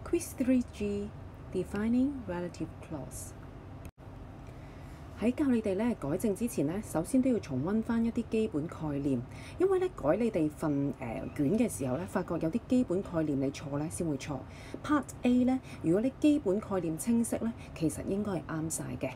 Quiz 3G Defining Relative Clause。喺教你哋咧改正之前咧，首先都要重溫翻一啲基本概念，因為咧改你哋份卷嘅時候咧，發覺有啲基本概念你錯咧先會錯。Part A 咧，如果你基本概念清晰咧，其實應該係啱晒嘅。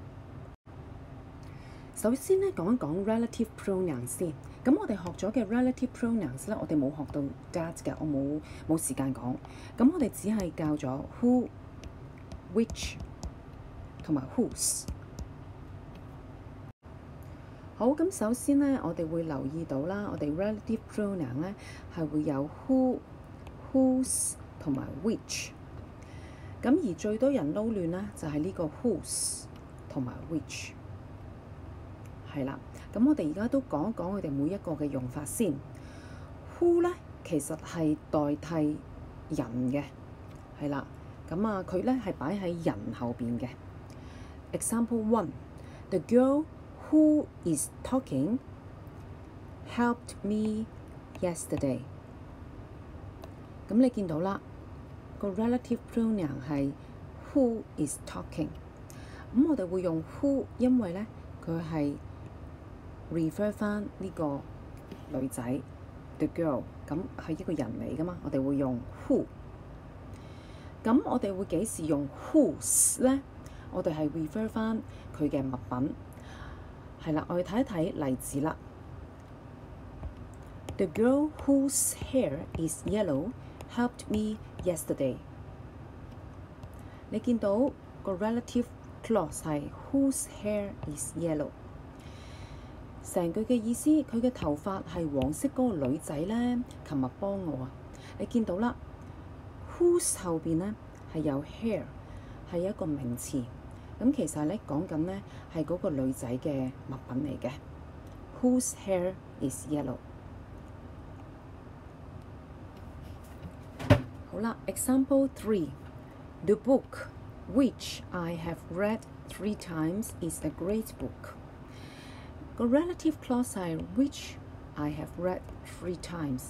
首先咧講一講 relative pronouns 先。咁我哋學咗嘅 relative pronouns 咧，我哋冇學到 that 嘅，我冇時間講。咁我哋只係教咗 who、which 同埋 whose。好，咁首先咧，我哋會留意到啦，我哋 relative pronoun 咧係會有 who、whose 同埋 which。咁而最多人撈亂咧就係呢個 whose 同埋 which。係啦，咁我哋而家都講一講佢哋每一個嘅用法先。Who 咧其實係代替人嘅，係啦，咁啊佢咧係擺喺人後邊嘅。Example 1 The girl who is talking helped me yesterday。咁你見到啦，個 relative pronoun 係 who is talking。咁我哋會用 who， 因為咧佢係refer 翻呢個女仔 the girl， 咁係一個人嚟噶嘛，我哋會用 who。咁我哋會幾時用 whose 咧？我哋係 refer 翻佢嘅物品。係啦，我哋睇一睇例子啦。The girl whose hair is yellow helped me yesterday。你見到個 relative clause 係 whose hair is yellow。成句嘅意思，佢嘅頭髮係黃色嗰個女仔咧，琴日幫我啊！你見到啦 ，whose 後邊咧係有 hair， 係一個名詞。咁其實咧講緊咧係嗰個女仔嘅物品嚟嘅。Whose hair is yellow？ 好啦 ，Example 3 The book which I have read 3 times is a great book。個 relative clause 係 which I have read 3 times。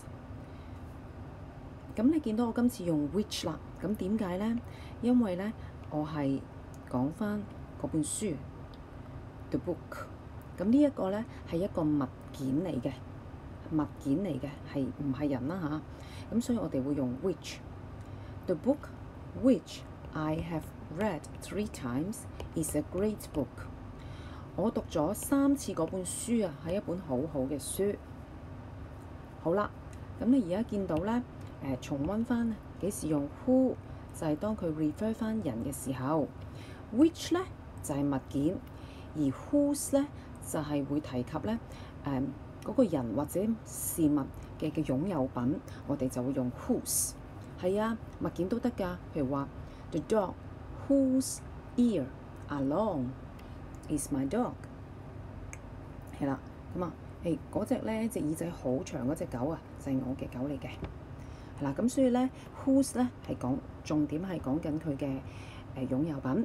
咁你見到我今次用 which 啦，咁點解咧？因為咧我係講翻嗰本書 the book。咁呢一個咧係一個物件嚟嘅，係唔係人啦嚇？咁所以我哋會用 which。The book which I have read 3 times is a great book。我讀咗3次嗰本書啊，係一本好好嘅書。好啦，咁你而家見到咧，重溫翻幾時用 who 就係當佢 refer 翻人嘅時候 ，which 咧就係物件，而 whose 咧就係會提及咧嗰個人或者事物嘅擁有品，我哋就會用 whose。係啊，物件都得㗎，譬如話 The dog whose ear are long is my dog。係啦，咁啊，嗰隻咧隻耳仔好長嗰隻狗啊，就係我嘅狗嚟嘅。係啦，咁所以咧 whose 咧係講重點係講緊佢嘅擁有品。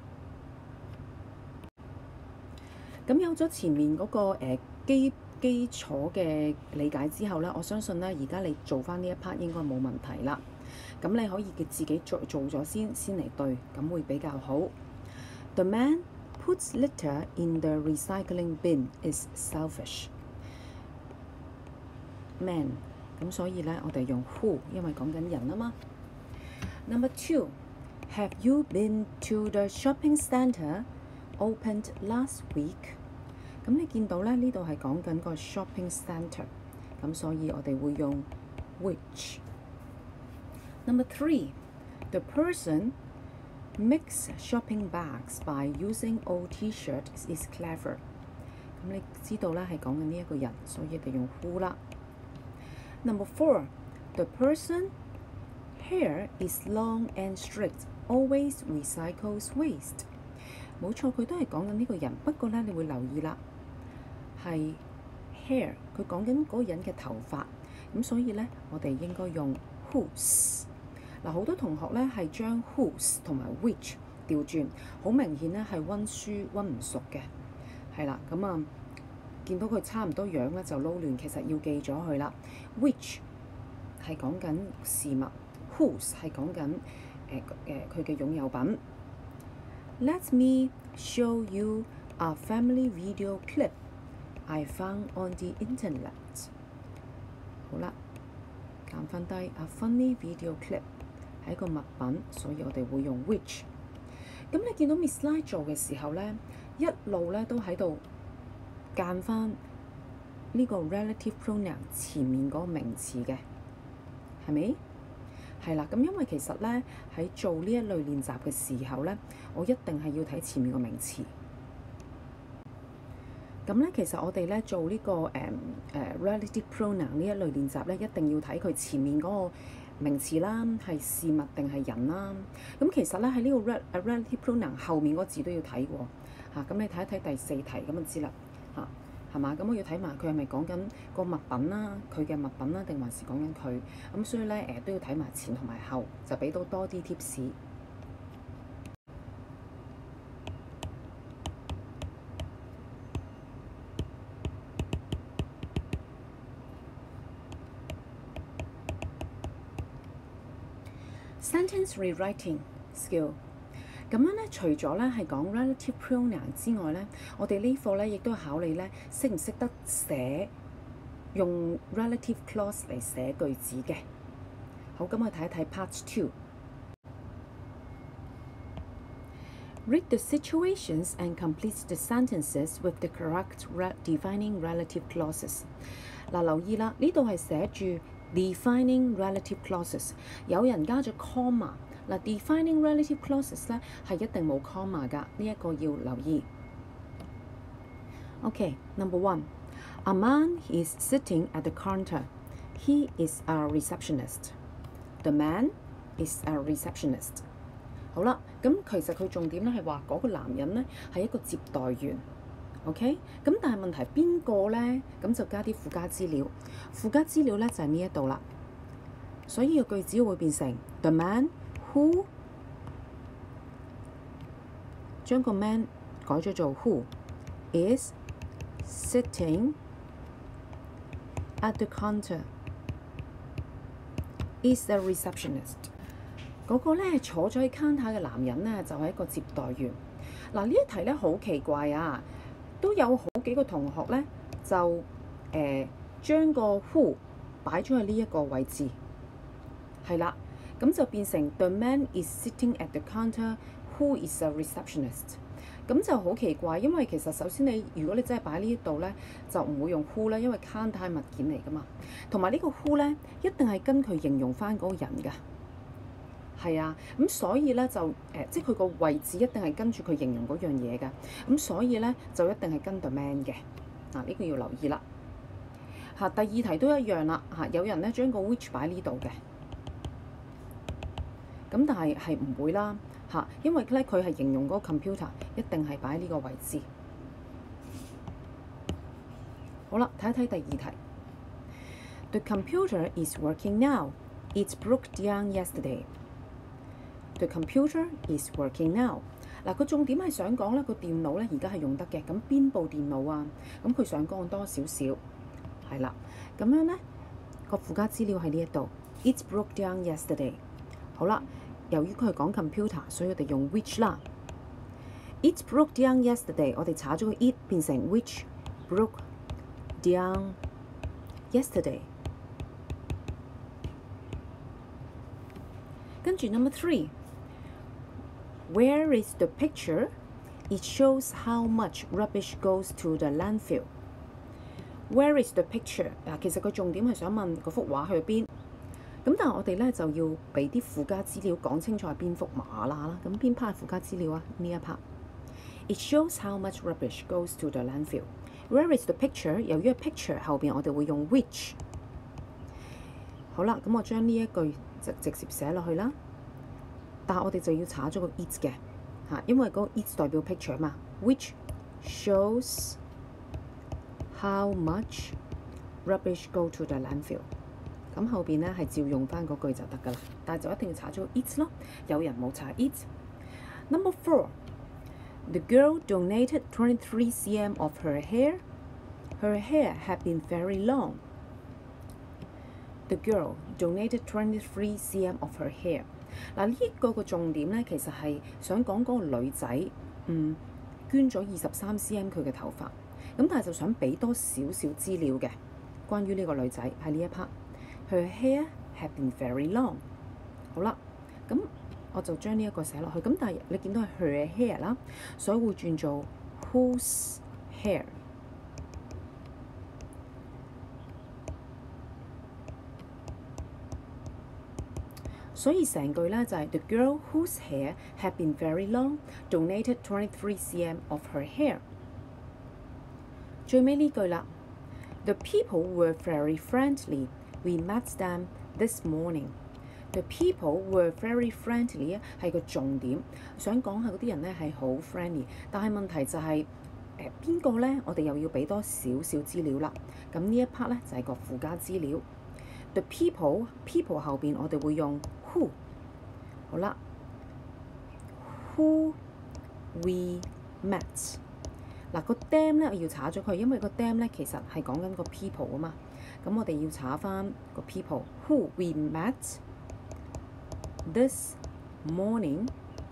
咁有咗前面嗰個基礎嘅理解之後咧，我相信咧而家你做翻呢一 part 應該冇問題啦。咁你可以自己做咗先嚟對，咁會比較好。The man puts litter in the recycling bin is selfish。Man， 咁所以咧我哋用 who， 因為講緊人啊嘛。Number 2 Have you been to the shopping centre opened last week？ 咁你見到咧呢度係講緊個 shopping centre， 咁所以我哋會用 which。Number 3 The person makes shopping bags by using old T-shirts is clever。 咁你知道咧係講緊呢一個人，所以我哋用 who 啦。Number 4 The person hair is long and straight always recycles waste。 冇錯，佢都係講緊呢個人，不過咧你會留意啦，係 hair， 佢講緊嗰個人嘅頭髮，咁所以咧我哋應該用 whose。嗱，好多同學咧係將 whose 同埋 which 調轉，好明顯咧係溫書溫唔熟嘅，係啦，咁啊見到佢差唔多樣咧就撈亂，其實要記咗佢啦。which 係講緊事物 whose 係講緊佢嘅擁有品。Let me show you a family video clip I found on the internet。好啦，減翻低 a funny video clip 係一個物品，所以我哋會用 which。咁你見到 Miss Lai 做嘅時候咧，一路咧都喺度間翻呢個 relative pronoun 前面嗰個名詞嘅，係咪？係啦，咁因為其實咧喺做呢一類練習嘅時候咧，我一定係要睇前面個名詞。咁咧，其實我哋咧做呢個relative pronoun 呢一類練習咧，一定要睇佢前面嗰個名詞啦，係事物定係人啦。咁其實咧喺呢個 relative pronoun 後面嗰個字都要睇喎嚇。咁你睇一睇第4題咁就知啦嚇，係嘛？咁我要睇埋佢係咪講緊個物品啦，佢嘅物品啦，定還是講緊佢？咁所以咧都要睇埋前同埋後，就俾到多啲 tips。Sentence rewriting skill 咁樣咧，除咗咧係講 relative pronoun 之外咧，我哋呢課咧亦都考慮咧識唔識得寫用 relative clause 嚟寫句子嘅。好，咁我睇一睇 Part 2。Read the situations and complete the sentences with the correct defining relative clauses。嗱，留意啦，呢度係寫住Defining relative clauses， 有人加咗 comma。嗱 ，defining relative clauses 咧係一定冇 comma 㗎，呢一個要留意。Okay，number 1， A man is sitting at the counter. He is a receptionist. The man is a receptionist。好啦，咁其實佢重點咧係話嗰個男人咧係一個接待員。OK， 咁但係問題邊個咧？咁就加啲附加資料。附加資料咧就係呢一度啦。所以個句子會變成 The man who 將個 man 改咗做 who is sitting at the counter is a receptionist。嗰個咧坐咗喺 counter 嘅男人咧就係一個接待員。嗱，呢一題咧好奇怪啊！都有好幾個同學咧，就將個 who 擺咗喺呢一個位置，係啦，咁就變成 The man is sitting at the counter who is a receptionist。咁就好奇怪，因為其實首先如果你真係擺呢一度咧，就唔會用 who 咧，因為 counter 係物件嚟噶嘛，同埋呢個 who 咧一定係跟佢形容翻嗰個人㗎。係啊，咁所以咧就即係佢個位置一定係跟住佢形容嗰樣嘢㗎，咁所以咧就一定係跟 the man 嘅。呢個要留意啦。第2題都一樣啦。有人咧將個 which 擺呢度嘅，咁但係唔會啦。因為咧佢係形容嗰個 computer， 一定係擺呢個位置。好啦，睇一睇第2題。The computer is working now. It broke down yesterday.The computer is working now。嗱，個重點係想講咧，個電腦咧而家係用得嘅。咁邊部電腦啊？咁佢想講多少少，係啦。咁樣咧個附加資料喺呢一度。It broke down yesterday。好啦，由於佢係講 computer， 所以我哋用 which 啦。It broke down yesterday， 我哋查咗個 it 變成 which broke down yesterday。跟住 number 3。Where is the picture? It shows how much rubbish goes to the landfill. Where is the picture? 其實佢重點係想問嗰幅畫去邊。咁但係我哋咧就要俾啲附加資料講清楚係邊幅畫啦。咁邊 part 係附加資料啊？呢一 part。It shows how much rubbish goes to the landfill. Where is the picture? 由於 picture 後邊我哋會用 which。好啦，咁我將呢一句就直接寫落去啦。但係我哋就要查咗個 it 嘅因為嗰個 it 代表 picture 嘛 ，which shows how much rubbish go to the landfill。咁後邊咧係照用翻嗰句就得㗎啦，但係就一定要查咗 it 咯。有人冇查 it。Number 4， The girl donated 23 cm of her hair. Her hair had been very long. The girl donated 23 cm of her hair。嗱，呢個重點咧，其實係想講嗰個女仔，捐咗23 cm 佢嘅頭髮。咁但係就想俾多少少資料嘅，關於呢個女仔喺呢一 part。Her hair had been very long。好啦，咁我就將呢一個寫落去。咁但係你見到係 her hair 啦，所以會轉做 whose hair。所以成句咧就係 The girl whose hair had been very long donated 23 cm of her hair。最尾呢句啦 ，The people were very friendly. We met them this morning. The people were very friendly 係個重點，想講下嗰啲人咧係好 friendly， 但係問題就係邊個咧？我哋又要俾多少少資料啦。咁呢一 part 咧就係個附加資料。The people 後邊我哋會用 who。好啦 ，who we met。嗱個 them 咧我要查咗佢，因為個 them 咧其實係講緊個 people 啊嘛。咁我哋要查翻個 people。Who we met this morning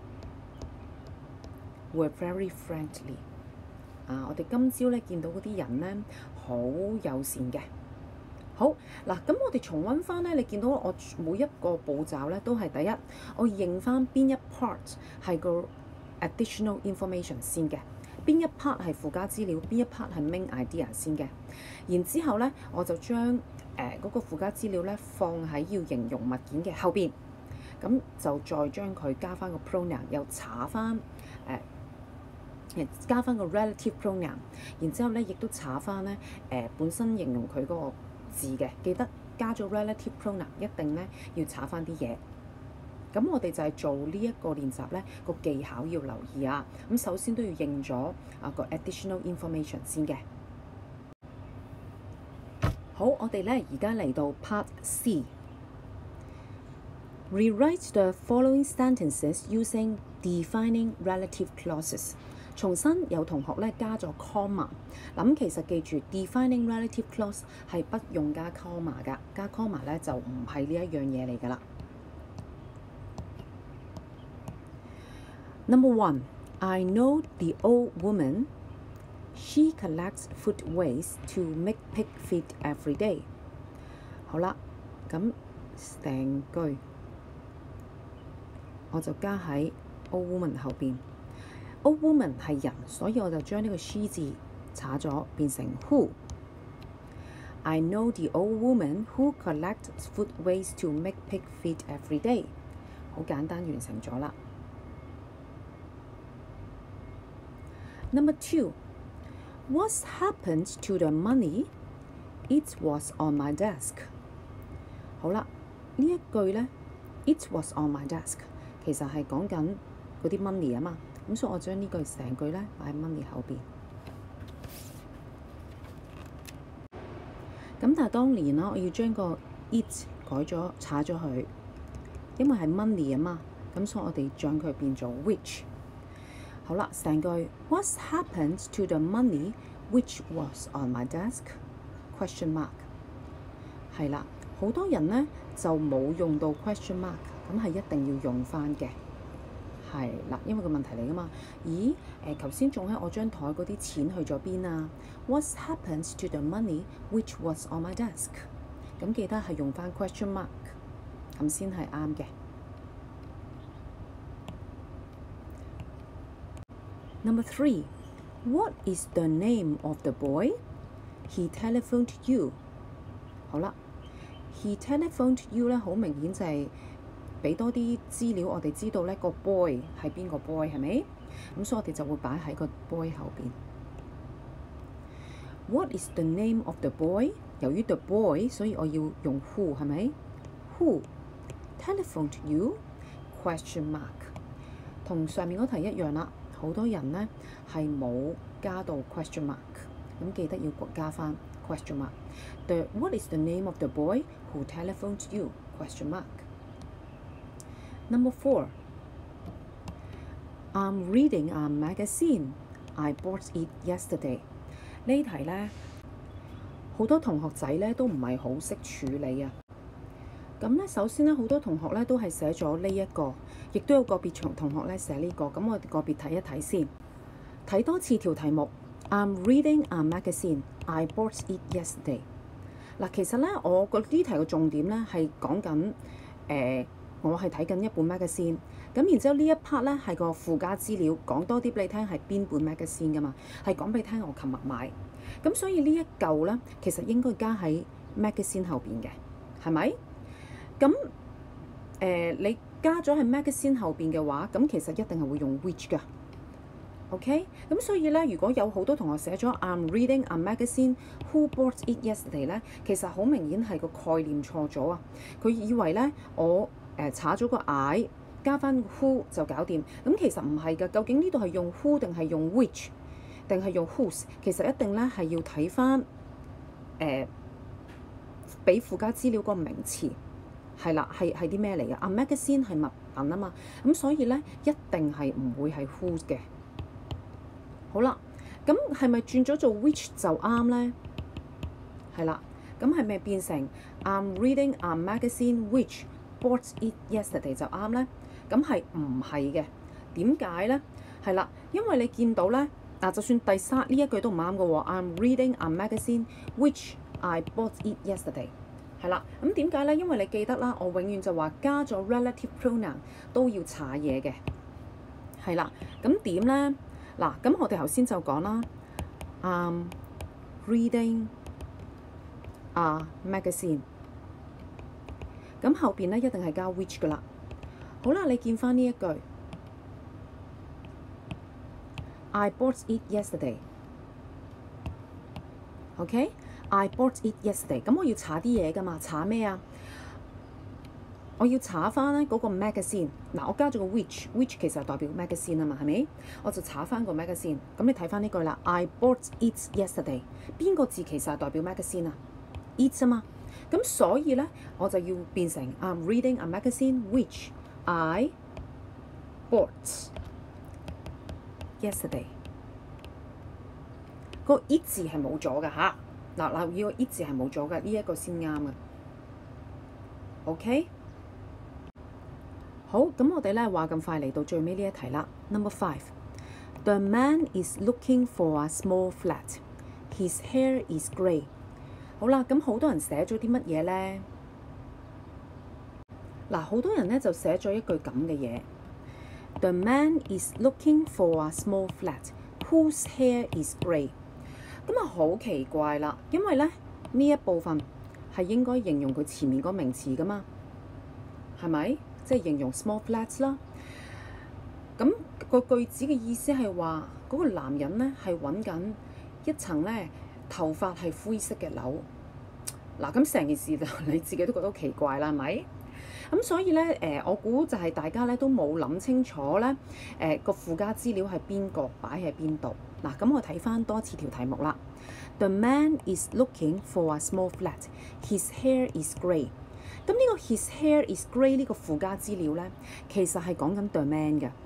were very friendly。我哋今朝咧見到嗰啲人咧好友善嘅。好嗱，咁我哋重溫翻咧，你見到我每一個步驟咧都係第一，我認翻邊一 part 係個 additional information 先嘅，邊一 part 係附加資料，邊一 part 係 main idea 先嘅。然之後咧，我就將嗰個附加資料咧放喺要形容物件嘅後邊，咁就再將佢加翻個 pronoun， 又查翻加翻個 relative pronoun， 然之後咧亦都查翻咧本身形容佢嗰個字嘅，記得加咗 relative pronoun 一定咧要查翻啲嘢。咁我哋就係做呢一個練習咧，個技巧要留意啊。咁首先都要認咗個 additional information 先嘅。好，我哋咧而家嚟到 Part C。Rewrite the following sentences using defining relative clauses。重新有同學咧加咗 comma。咁其實記住 defining relative clause 係不用加 comma 㗎，加 comma 咧就唔係呢一樣嘢嚟㗎啦。Number 1, I know the old woman. She collects food waste to make pig feed every day. 好啦，咁成句我就加喺 old woman 後邊。old woman 係人，所以我就將呢個 she 字查咗，變成 who。I know the old woman who collects food waste to make pig feed every day。好簡單完成咗啦。Number 2, What's happened to the money? It was on my desk。好啦，呢一句咧 ，It was on my desk， 其實係講緊嗰啲 money 啊嘛，咁所以我將呢句成句咧擺喺 money 後邊。咁但係當年啦，我要將個 it 改咗查咗佢，因為係 money 啊嘛，咁所以我哋將佢變做 which。好啦，成句 What's happened to the money which was on my desk? Question mark。係啦，好多人咧就冇用到 question mark， 咁係一定要用翻嘅。係啦，因為個問題嚟㗎嘛。咦？頭先仲喺我張台嗰啲錢去咗邊啊 ？What's happened to the money which was on my desk？ 咁記得係用翻 question mark， 咁先係啱嘅。Number 3, What is the name of the boy? He telephoned you。好啦 ，He telephoned you 咧，好明顯就係俾多啲資料，我哋知道咧個 boy 係邊個 boy 係咪？咁所以我哋就會擺喺個 boy 後邊。What is the name of the boy？ 由於 the boy， 所以我要用 who 係咪 ？Who telephoned you？ question mark 同上面嗰題一樣啦。好多人咧係冇加到 question mark， 咁記得要加翻 question mark。What is the name of the boy who telephoned you? Question mark。Number 4, I'm reading a magazine. I bought it yesterday。呢題咧好多同學仔咧都唔係好識處理啊。 咁咧，首先咧，好多同學咧都係寫咗呢一個，亦都有個別同學咧寫呢個。咁我哋個別睇一睇先，睇多次條題目。I'm reading a magazine. I bought it yesterday。嗱，其實咧，我個呢題嘅重點咧係講緊我係睇緊一本 magazine。咁然之後呢一 part 咧係個附加資料，講多啲俾你聽係邊本 magazine 噶嘛，係講俾你聽我琴日買。咁所以呢一嚿咧，其實應該加喺 magazine 後邊嘅，係咪？咁你加咗喺 magazine 後邊嘅話，咁其實一定係會用 which 㗎。OK， 咁所以咧，如果有好多同學寫咗 I'm reading a magazine who bought it yesterday 咧，其實好明顯係個概念錯咗啊！佢以為咧我查咗個 I 加翻 who 就搞掂，咁其實唔係㗎。究竟呢度係用 who 定係用 which 定係用 whose？其實一定咧係要睇翻俾附加資料個名詞係啦，係啲咩嚟嘅？ A magazine 係物品啊嘛，咁所以咧一定係唔會係 whose 嘅。好啦，咁係咪轉咗做 which 就啱咧？係啦，咁係咪變成 I'm reading a magazine which bought it yesterday 就啱咧？咁係唔係嘅？點解咧？係啦，因為你見到咧就算第三呢一句都唔啱嘅喎。I'm reading a magazine which I bought it yesterday。係啦，咁點解咧？因為你記得啦，我永遠就話加咗 relative pronoun 都要查嘢嘅。係啦，咁點咧？嗱，咁我哋頭先就講啦，I'm reading a magazine。咁後邊咧一定係加 which 噶啦。好啦，你見翻呢一句 I bought it yesterday。OK，I bought it yesterday。咁我要查啲嘢噶嘛？查咩啊？我要查翻咧嗰個 magazine。嗱，我加咗個 which 其實係代表 magazine 啊嘛，係咪？我就查翻個 magazine。咁你睇翻呢句啦 ，I bought it yesterday。邊個字其實係代表 magazine 啊 ？it 啊嘛。咁所以咧，我就要變成 I'm reading a magazine which I bought yesterday。個 it 字係冇咗㗎吓。嗱，留意個 it 字係冇咗㗎，呢一個先啱嘅。OK。好，咁我哋咧話咁快嚟到最尾呢一題啦。Number 5，The man is looking for a small flat. His hair is grey。好啦，咁好多人寫咗啲乜嘢咧？嗱，好多人咧就寫咗一句咁嘅嘢。The man is looking for a small flat whose hair is grey。咁啊，好奇怪啦，因為咧呢一部分係應該形容佢前面個名詞噶嘛，係咪？即係形容 small flats 啦。咁個句子嘅意思係話嗰個男人咧係揾緊一層咧頭髮係灰色嘅樓。嗱，咁成件事就你自己都覺得奇怪啦，係咪？咁所以咧我估就係大家咧都冇諗清楚咧個附加資料係邊個擺喺邊度。嗱，咁我睇翻多次條題目啦。The man is looking for a small flat. His hair is grey。咁呢個 his hair is grey 呢個附加資料咧，其實係講緊 the man 嘅。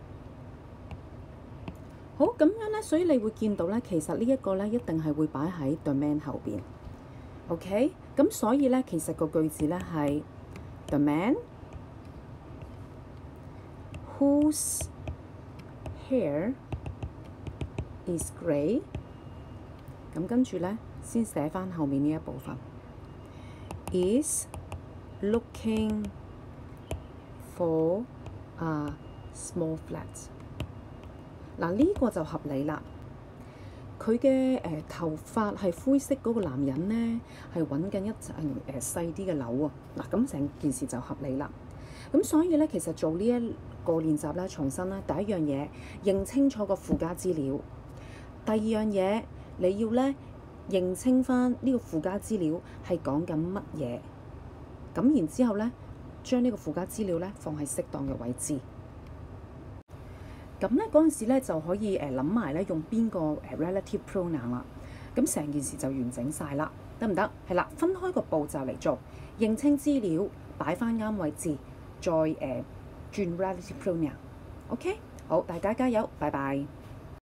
好，咁樣咧，所以你會見到咧，其實呢一個咧一定係會擺喺 the man 後邊。OK， 咁所以咧，其實個句子咧係 the man whose hair is grey。咁跟住咧，先寫翻後面呢一部分 is looking for a small flat。嗱，呢個就合理啦。佢嘅頭髮係灰色嗰個男人咧，係揾緊一層細啲嘅樓啊。嗱，咁成件事就合理啦。咁所以咧，其實做呢一個練習咧，重新咧，第一樣嘢認清楚個附加資料。第二樣嘢，你要咧認清翻呢個附加資料係講緊乜嘢。咁然之後咧，將呢個附加資料咧放喺適當嘅位置。咁咧嗰陣時咧就可以諗埋咧用邊個relative pronoun 啦。咁成件事就完整晒啦，得唔得？係啦，分開個步驟嚟做，認清資料，擺翻啱位置，再轉relative pronoun。OK， 好，大家加油，拜拜。